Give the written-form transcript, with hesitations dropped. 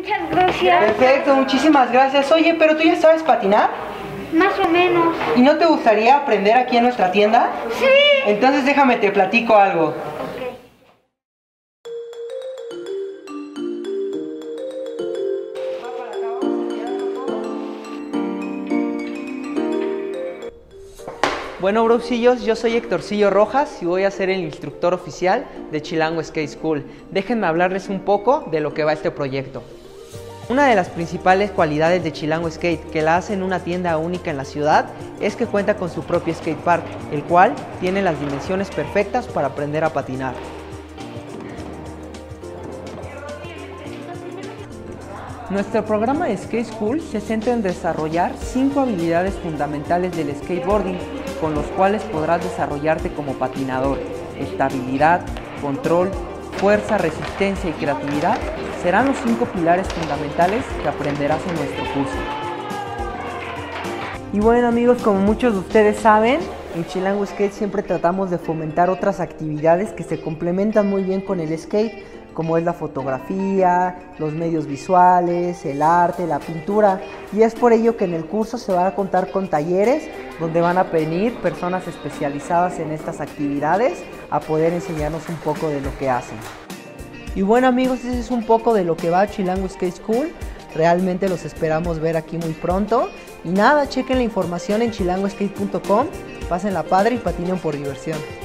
Muchas gracias. Perfecto, muchísimas gracias. Oye, pero ¿tú ya sabes patinar? Más o menos. ¿Y no te gustaría aprender aquí en nuestra tienda? Sí. Entonces déjame te platico algo. Ok. Bueno, brosillos, yo soy Héctorcillo Rojas y voy a ser el instructor oficial de Chilango Skate School. Déjenme hablarles un poco de lo que va este proyecto. Una de las principales cualidades de Chilango Skate, que la hacen una tienda única en la ciudad, es que cuenta con su propio skate park, el cual tiene las dimensiones perfectas para aprender a patinar. Nuestro programa de Skate School se centra en desarrollar 5 habilidades fundamentales del skateboarding, con los cuales podrás desarrollarte como patinador. Estabilidad, control, fuerza, resistencia y creatividad serán los 5 pilares fundamentales que aprenderás en nuestro curso. Y bueno amigos, como muchos de ustedes saben, en Chilango Skate siempre tratamos de fomentar otras actividades que se complementan muy bien con el skate, como es la fotografía, los medios visuales, el arte, la pintura, y es por ello que en el curso se va a contar con talleres donde van a venir personas especializadas en estas actividades a poder enseñarnos un poco de lo que hacen. Y bueno amigos, ese es un poco de lo que va a Chilango Skate School. Realmente los esperamos ver aquí muy pronto. Y nada, chequen la información en chilangoskate.com, pásenla padre y patinen por diversión.